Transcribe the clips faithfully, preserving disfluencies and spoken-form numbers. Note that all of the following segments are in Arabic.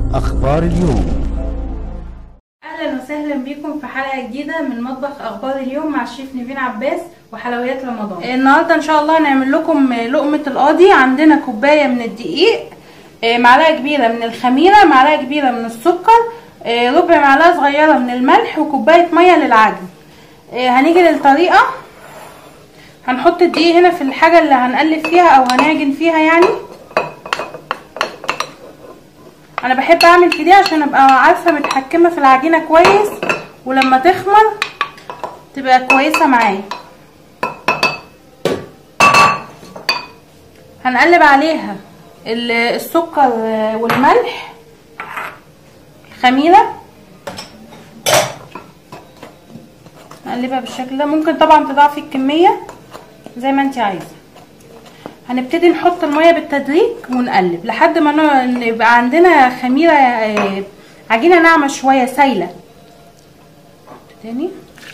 أخبار اليوم. اهلا وسهلا بكم في حلقه جديده من مطبخ اخبار اليوم مع الشيف نيفين عباس وحلويات رمضان. النهارده ان شاء الله هنعمل لكم لقمه القاضي. عندنا كوبايه من الدقيق، معلقه كبيره من الخميره، معلقه كبيره من السكر، ربع معلقه صغيره من الملح، وكوبايه ميه للعجن. هنيجي للطريقه. هنحط الدقيق هنا في الحاجه اللي هنقلب فيها او هنعجن فيها يعني. انا بحب اعمل كده عشان ابقى عارفه متحكمه في العجينه كويس، ولما تخمر تبقى كويسه معايا. هنقلب عليها السكر والملح، الخميره، نقلبها بالشكل ده. ممكن طبعا تضاعفي الكميه زي ما انت عايزه. هنبتدي نحط الميه بالتدريج ونقلب لحد ما يبقى عندنا خميره، عجينه ناعمه شويه سايله. تاني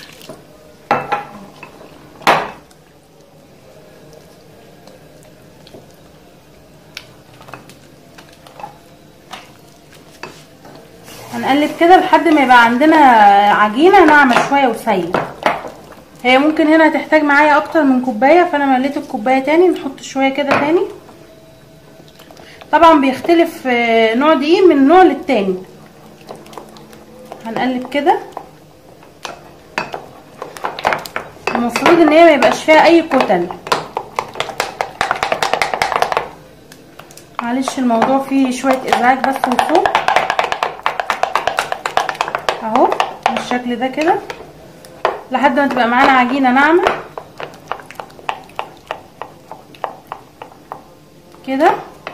هنقلب كده لحد ما يبقى عندنا عجينه ناعمه شويه وسايله. هي ممكن هنا هتحتاج معايا اكتر من كوبايه، فانا مليت الكوبايه تاني. نحط شويه كده تاني. طبعا بيختلف نوع دقيق من نوع للتاني. هنقلب كده. المفروض ان هي ما يبقاش فيها اي كتل. معلش الموضوع فيه شويه ازعاج بس وصوت. اهو بالشكل ده كده لحد ما تبقى معانا عجينه ناعمه كده.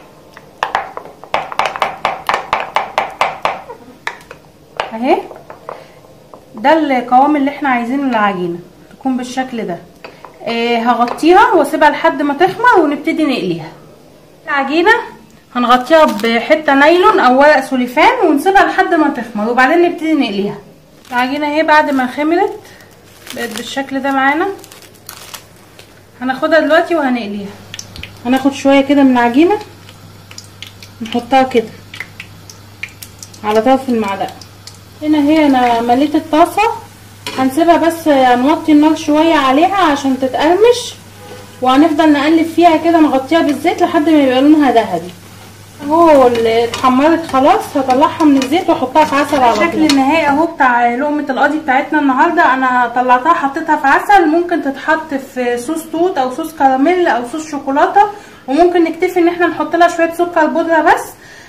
اهي ده القوام اللي احنا عايزينه للعجينه، تكون بالشكل ده. اه هغطيها واسيبها لحد ما تخمر ونبتدي نقليها. العجينه هنغطيها بحته نايلون او ورق سوليفان ونسيبها لحد ما تخمر وبعدين نبتدي نقليها. العجينه اهي بعد ما خمرت بقت بالشكل ده معانا. هناخدها دلوقتي وهنقليها. هناخد شويه كده من العجينه نحطها كده على طرف المعلقه. هنا هي انا مليت الطاسه، هنسيبها بس نوطي النار شويه عليها عشان تتقرمش، وهنفضل نقلب فيها كده نغطيها بالزيت لحد ما يبقى لونها ذهبي. اهو اتحمرت خلاص. هطلعها من الزيت واحطها في عسل على طول. الشكل النهائي اهو بتاع لقمه القاضي بتاعتنا النهارده. انا طلعتها حطيتها في عسل. ممكن تتحط في صوص توت او صوص كراميل او صوص شوكولاته، وممكن نكتفي ان احنا نحط لها شويه سكر بودره بس.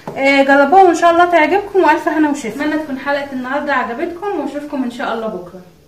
جربوها وان شاء الله تعجبكم، والف هنا وشفا. اتمنى تكون حلقه النهارده عجبتكم، واشوفكم ان شاء الله بكره.